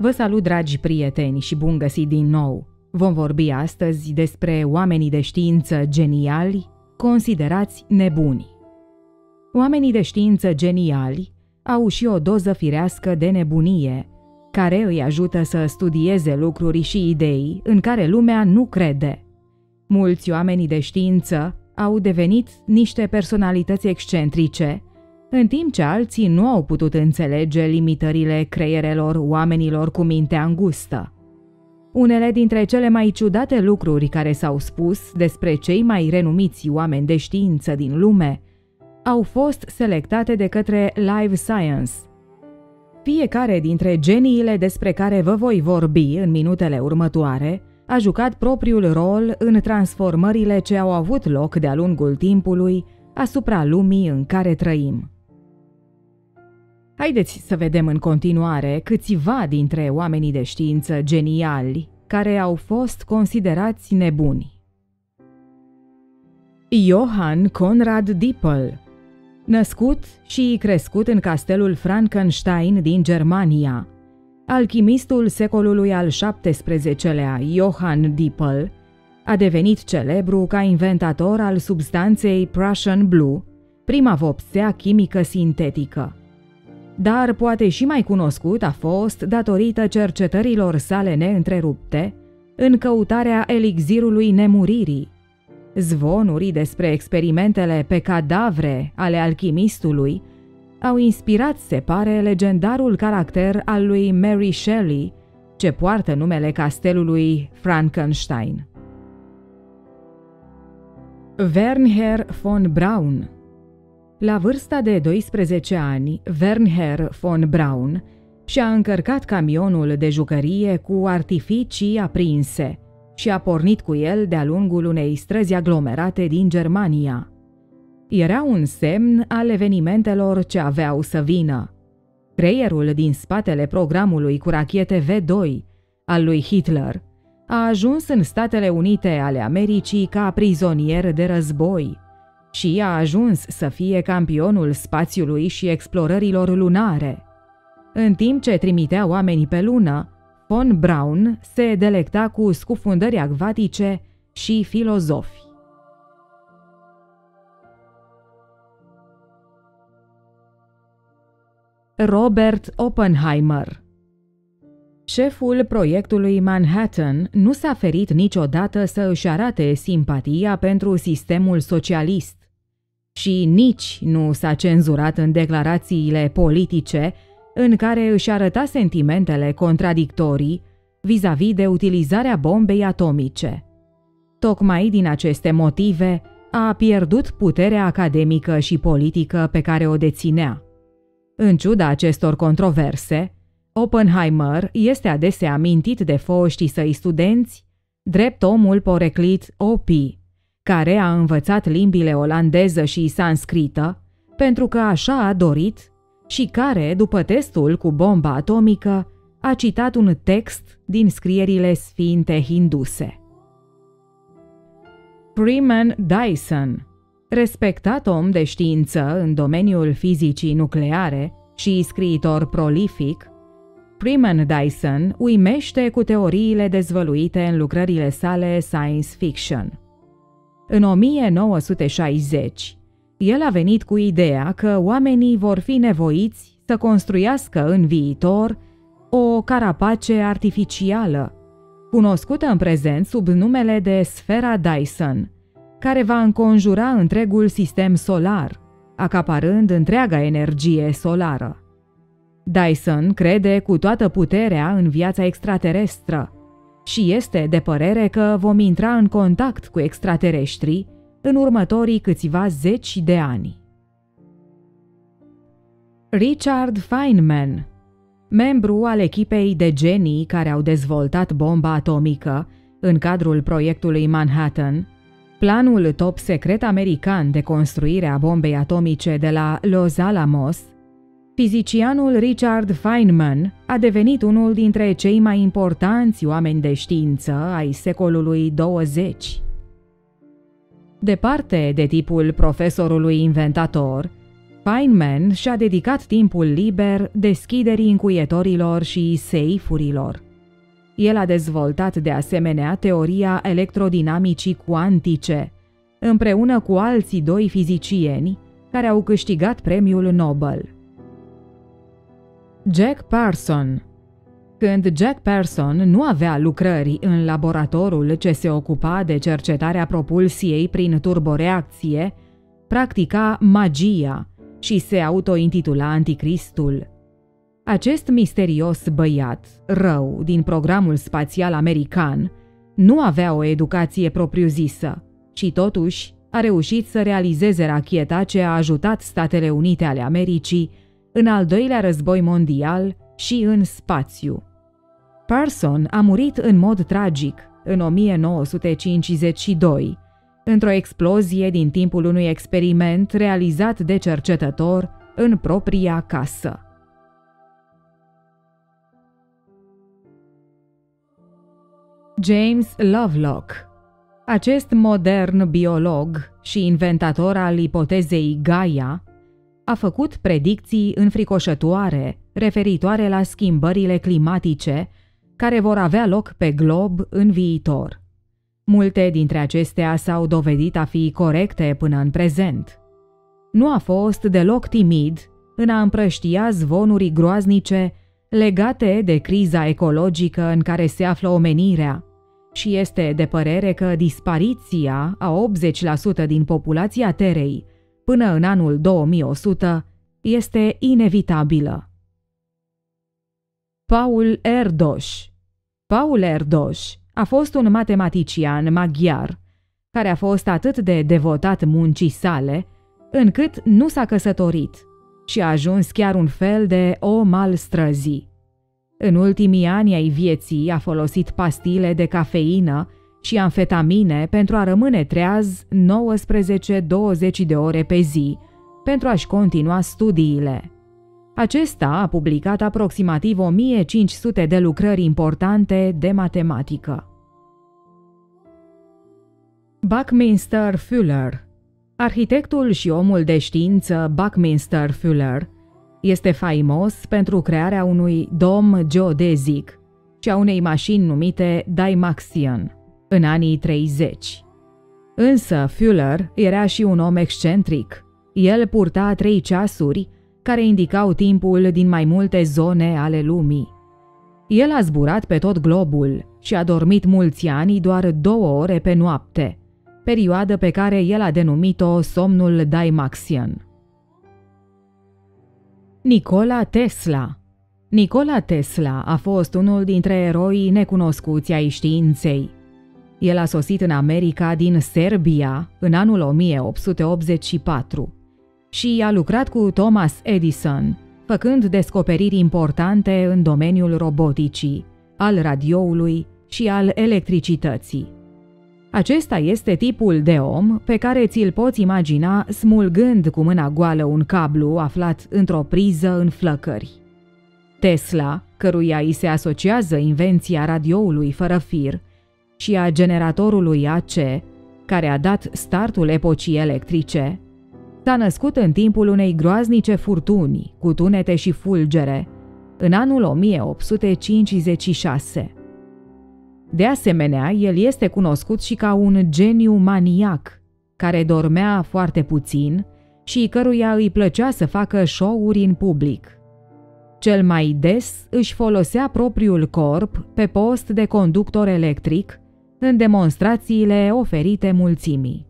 Vă salut, dragi prieteni, și bun găsit din nou! Vom vorbi astăzi despre oamenii de știință geniali, considerați nebuni. Oamenii de știință geniali au și o doză firească de nebunie, care îi ajută să studieze lucruri și idei în care lumea nu crede. Mulți oameni de știință au devenit niște personalități excentrice, în timp ce alții nu au putut înțelege limitările creierelor oamenilor cu mintea îngustă. Unele dintre cele mai ciudate lucruri care s-au spus despre cei mai renumiți oameni de știință din lume au fost selectate de către Live Science. Fiecare dintre geniile despre care vă voi vorbi în minutele următoare a jucat propriul rol în transformările ce au avut loc de-a lungul timpului asupra lumii în care trăim. Haideți să vedem în continuare câțiva dintre oamenii de știință geniali care au fost considerați nebuni. Johann Conrad Dippel, născut și crescut în castelul Frankenstein din Germania, alchimistul secolului al XVII-lea Johann Dippel a devenit celebru ca inventator al substanței Prussian Blue, prima vopsea chimică sintetică. Dar poate și mai cunoscut a fost datorită cercetărilor sale neîntrerupte în căutarea elixirului nemuririi. Zvonuri despre experimentele pe cadavre ale alchimistului au inspirat, se pare, legendarul caracter al lui Mary Shelley, ce poartă numele castelului Frankenstein. Wernher von Braun. La vârsta de 12 ani, Wernher von Braun și-a încărcat camionul de jucărie cu artificii aprinse și a pornit cu el de-a lungul unei străzi aglomerate din Germania. Era un semn al evenimentelor ce aveau să vină. Creierul din spatele programului cu rachete V2 al lui Hitler a ajuns în Statele Unite ale Americii ca prizonier de război și a ajuns să fie campionul spațiului și explorărilor lunare. În timp ce trimitea oamenii pe lună, von Braun se delecta cu scufundări acvatice și filozofi. Robert Oppenheimer. Șeful proiectului Manhattan nu s-a ferit niciodată să își arate simpatia pentru sistemul socialist și nici nu s-a cenzurat în declarațiile politice în care își arăta sentimentele contradictorii vis-a-vis de utilizarea bombei atomice. Tocmai din aceste motive a pierdut puterea academică și politică pe care o deținea. În ciuda acestor controverse, Oppenheimer este adesea amintit de foștii săi studenți drept omul poreclit OP, care a învățat limbile olandeză și sanscrită pentru că așa a dorit și care, după testul cu bomba atomică, a citat un text din scrierile sfinte hinduse. Freeman Dyson, respectat om de știință în domeniul fizicii nucleare și scriitor prolific, Freeman Dyson uimește cu teoriile dezvăluite în lucrările sale science fiction. În 1960, el a venit cu ideea că oamenii vor fi nevoiți să construiască în viitor o carapace artificială, cunoscută în prezent sub numele de sfera Dyson, care va înconjura întregul sistem solar, acaparând întreaga energie solară. Dyson crede cu toată puterea în viața extraterestră și este de părere că vom intra în contact cu extraterestrii în următorii câțiva zeci de ani. Richard Feynman, membru al echipei de genii care au dezvoltat bomba atomică în cadrul proiectului Manhattan, planul top secret american de construire a bombei atomice de la Los Alamos, fizicianul Richard Feynman a devenit unul dintre cei mai importanți oameni de știință ai secolului 20. Departe de tipul profesorului inventator, Feynman și-a dedicat timpul liber deschiderii încuietorilor și seifurilor. El a dezvoltat de asemenea teoria electrodinamicii cuantice, împreună cu alții doi fizicieni care au câștigat premiul Nobel. Jack Parson. Când Jack Parson nu avea lucrări în laboratorul ce se ocupa de cercetarea propulsiei prin turboreacție, practica magia și se autointitula Anticristul. Acest misterios băiat, rău, din programul spațial american, nu avea o educație propriu-zisă și totuși a reușit să realizeze racheta ce a ajutat Statele Unite ale Americii în al doilea război mondial și în spațiu. Parson a murit în mod tragic în 1952, într-o explozie din timpul unui experiment realizat de cercetător în propria casă. James Lovelock. Acest modern biolog și inventator al ipotezei Gaia a făcut predicții înfricoșătoare referitoare la schimbările climatice care vor avea loc pe glob în viitor. Multe dintre acestea s-au dovedit a fi corecte până în prezent. Nu a fost deloc timid în a împrăștia zvonuri groaznice legate de criza ecologică în care se află omenirea și este de părere că dispariția a 80% din populația Terei până în anul 2100 este inevitabilă. Paul Erdős. Paul Erdős a fost un matematician maghiar care a fost atât de devotat muncii sale încât nu s-a căsătorit și a ajuns chiar un fel de om al străzii. În ultimii ani ai vieții a folosit pastile de cafeină și amfetamine pentru a rămâne treaz 19-20 de ore pe zi, pentru a-și continua studiile. Acesta a publicat aproximativ 1500 de lucrări importante de matematică. Buckminster Fuller. Arhitectul și omul de știință Buckminster Fuller este faimos pentru crearea unui dom geodezic și a unei mașini numite Dymaxion în anii 30. Însă Fuller era și un om excentric. El purta 3 ceasuri care indicau timpul din mai multe zone ale lumii. El a zburat pe tot globul și a dormit mulți ani doar 2 ore pe noapte, perioadă pe care el a denumit-o somnul Dymaxion. Nikola Tesla. Nikola Tesla a fost unul dintre eroii necunoscuți ai științei. El a sosit în America din Serbia în anul 1884 și a lucrat cu Thomas Edison, făcând descoperiri importante în domeniul roboticii, al radioului și al electricității. Acesta este tipul de om pe care ți-l poți imagina smulgând cu mâna goală un cablu aflat într-o priză în flăcări. Tesla, căruia îi se asociază invenția radioului fără fir și a generatorului AC, care a dat startul epocii electrice, s-a născut în timpul unei groaznice furtuni cu tunete și fulgere, în anul 1856. De asemenea, el este cunoscut și ca un geniu maniac, care dormea foarte puțin și căruia îi plăcea să facă show-uri în public. Cel mai des își folosea propriul corp pe post de conductor electric în demonstrațiile oferite mulțimii.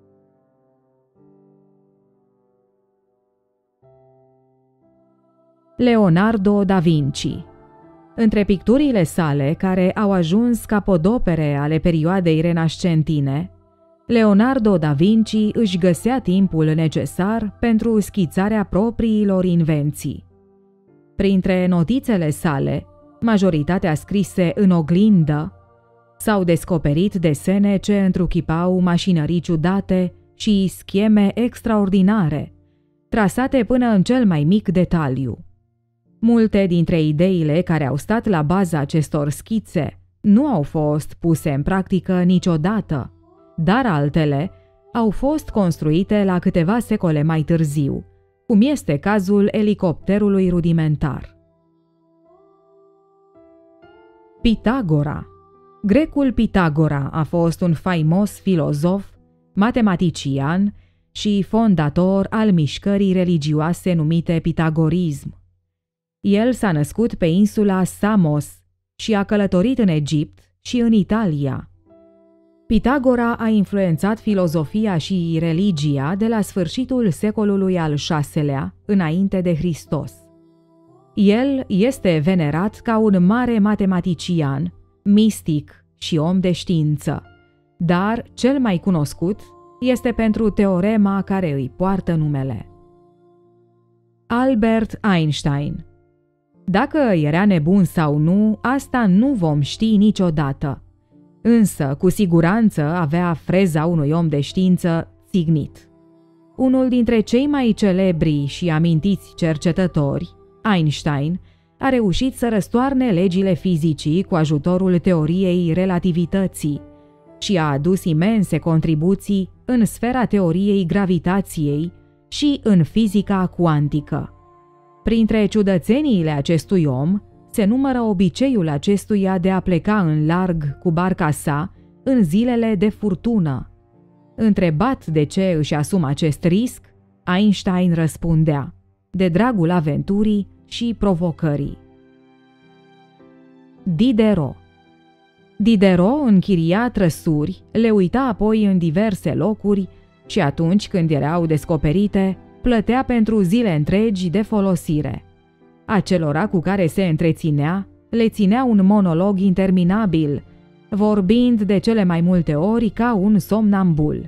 Leonardo da Vinci. Între picturile sale, care au ajuns capodopere ale perioadei renascentine, Leonardo da Vinci își găsea timpul necesar pentru schițarea propriilor invenții. Printre notițele sale, majoritatea scrise în oglindă, s-au descoperit desene ce întruchipau mașinării ciudate și scheme extraordinare, trasate până în cel mai mic detaliu. Multe dintre ideile care au stat la baza acestor schițe nu au fost puse în practică niciodată, dar altele au fost construite la câteva secole mai târziu, cum este cazul elicopterului rudimentar. Pitagora. Grecul Pitagora a fost un faimos filozof, matematician și fondator al mișcării religioase numite pitagorism. El s-a născut pe insula Samos și a călătorit în Egipt și în Italia. Pitagora a influențat filozofia și religia de la sfârșitul secolului al VI-lea, înainte de Hristos. El este venerat ca un mare matematician, mistic și om de știință, dar cel mai cunoscut este pentru teorema care îi poartă numele. Albert Einstein. Dacă era nebun sau nu, asta nu vom ști niciodată. Însă, cu siguranță avea freza unui om de știință țignit. Unul dintre cei mai celebri și amintiți cercetători, Einstein, a reușit să răstoarne legile fizicii cu ajutorul teoriei relativității și a adus imense contribuții în sfera teoriei gravitației și în fizica cuantică. Printre ciudățeniile acestui om se numără obiceiul acestuia de a pleca în larg cu barca sa în zilele de furtună. Întrebat de ce își asumă acest risc, Einstein răspundea: de dragul aventurii și provocării. Diderot. Diderot închiria trăsuri, le uita apoi în diverse locuri și atunci când erau descoperite, plătea pentru zile întregi de folosire. Acelora cu care se întreținea, le ținea un monolog interminabil, vorbind de cele mai multe ori ca un somnambul.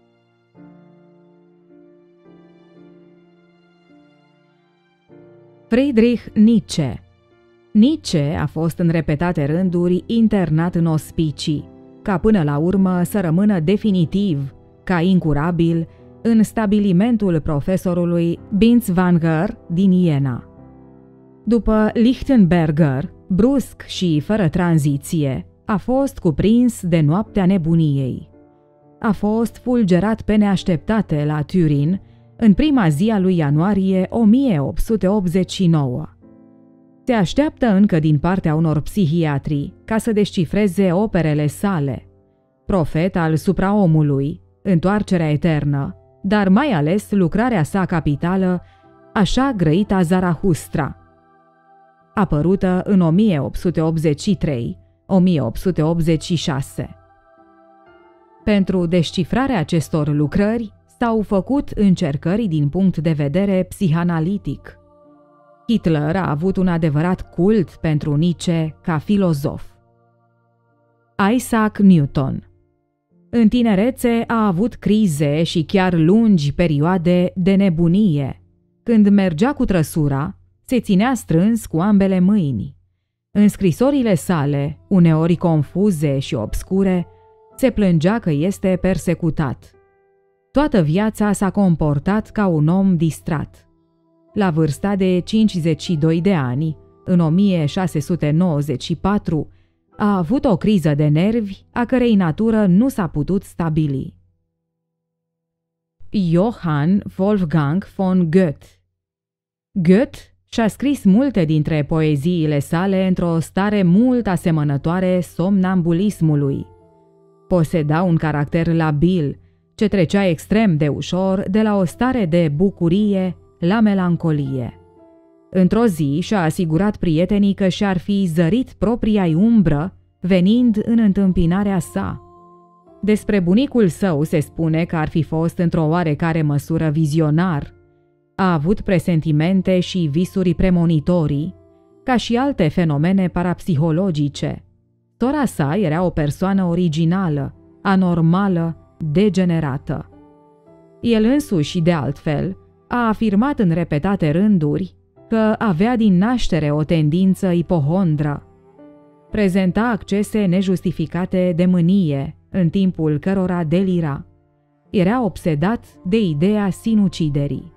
Friedrich Nietzsche. Nietzsche a fost în repetate rânduri internat în ospicii, ca până la urmă să rămână definitiv, ca incurabil, în stabilimentul profesorului Binswanger din Iena. După Lichtenberger, brusc și fără tranziție, a fost cuprins de noaptea nebuniei. A fost fulgerat pe neașteptate la Turin în prima zi a lui ianuarie 1889. Se așteaptă încă din partea unor psihiatri ca să descifreze operele sale, Profet al supraomului, Întoarcerea eternă, dar mai ales lucrarea sa capitală, Așa grăita Zarahustra, apărută în 1883-1886. Pentru descifrarea acestor lucrări s-au făcut încercări din punct de vedere psihanalitic. Hitler a avut un adevărat cult pentru Nietzsche ca filozof. Isaac Newton. În tinerețe a avut crize și chiar lungi perioade de nebunie. Când mergea cu trăsura, se ținea strâns cu ambele mâini. În scrisorile sale, uneori confuze și obscure, se plângea că este persecutat. Toată viața s-a comportat ca un om distrat. La vârsta de 52 de ani, în 1694, a avut o criză de nervi a cărei natură nu s-a putut stabili. Johann Wolfgang von Goethe. Goethe și-a scris multe dintre poeziile sale într-o stare mult asemănătoare somnambulismului. Poseda un caracter labil, ce trecea extrem de ușor de la o stare de bucurie la melancolie. Într-o zi și-a asigurat prietenii că și-ar fi zărit propria-i umbră venind în întâmpinarea sa. Despre bunicul său se spune că ar fi fost într-o oarecare măsură vizionar. A avut presentimente și visuri premonitorii, ca și alte fenomene parapsihologice. Sora sa era o persoană originală, anormală, degenerată. El însuși, de altfel, a afirmat în repetate rânduri că avea din naștere o tendință ipohondră. Prezenta accese nejustificate de mânie, în timpul cărora delira. Era obsedat de ideea sinuciderii.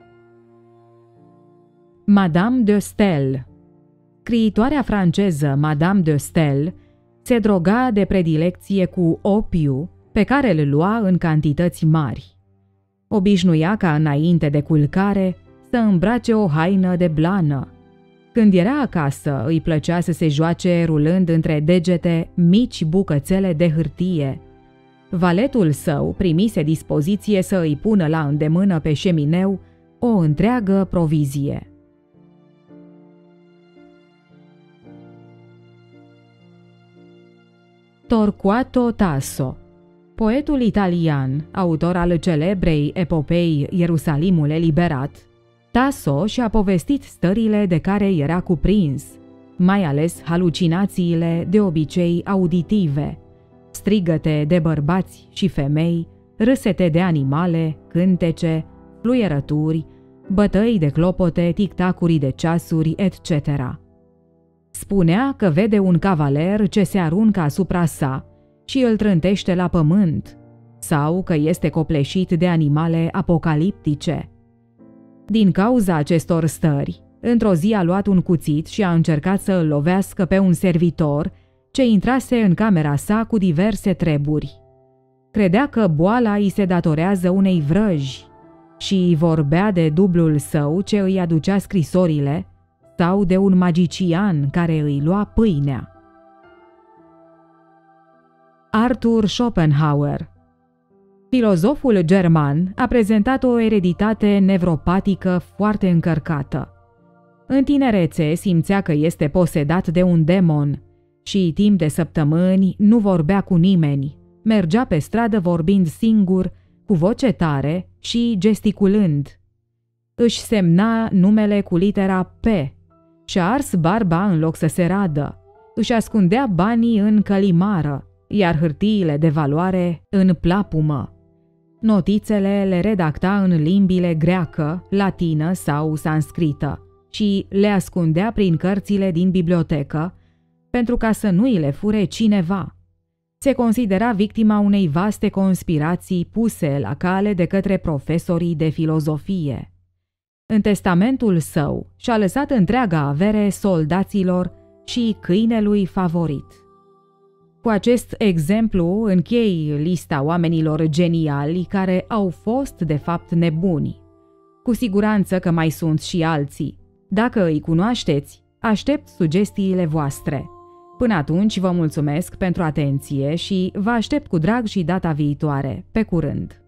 Madame de Staël. Scriitoarea franceză Madame de Staël se droga de predilecție cu opiu, pe care îl lua în cantități mari. Obișnuia ca înainte de culcare să îmbrace o haină de blană. Când era acasă, îi plăcea să se joace rulând între degete mici bucățele de hârtie. Valetul său primise dispoziție să îi pună la îndemână pe șemineu o întreagă provizie. Torquato Tasso, poetul italian, autor al celebrei epopei Ierusalimul eliberat, Tasso și-a povestit stările de care era cuprins, mai ales halucinațiile de obicei auditive, strigăte de bărbați și femei, râsete de animale, cântece, fluierături, bătăi de clopote, tic-tacuri de ceasuri, etc. Spunea că vede un cavaler ce se aruncă asupra sa și îl trântește la pământ, sau că este copleșit de animale apocaliptice. Din cauza acestor stări, într-o zi a luat un cuțit și a încercat să îl lovească pe un servitor ce intrase în camera sa cu diverse treburi. Credea că boala îi se datorează unei vrăji și vorbea de dublul său ce îi aducea scrisorile sau de un magician care îi lua pâinea. Arthur Schopenhauer, filozoful german, a prezentat o ereditate nevropatică foarte încărcată. În tinerețe simțea că este posedat de un demon și timp de săptămâni nu vorbea cu nimeni, mergea pe stradă vorbind singur, cu voce tare și gesticulând. Își semna numele cu litera P și-a ars barba în loc să se radă, își ascundea banii în călimară, iar hârtiile de valoare în plapumă. Notițele le redacta în limbile greacă, latină sau sanscrită și le ascundea prin cărțile din bibliotecă, pentru ca să nu îi le fure cineva. Se considera victima unei vaste conspirații puse la cale de către profesorii de filozofie. În testamentul său și-a lăsat întreaga avere soldaților și câinelui favorit. Cu acest exemplu închei lista oamenilor geniali care au fost de fapt nebuni. Cu siguranță că mai sunt și alții. Dacă îi cunoașteți, aștept sugestiile voastre. Până atunci vă mulțumesc pentru atenție și vă aștept cu drag și data viitoare. Pe curând!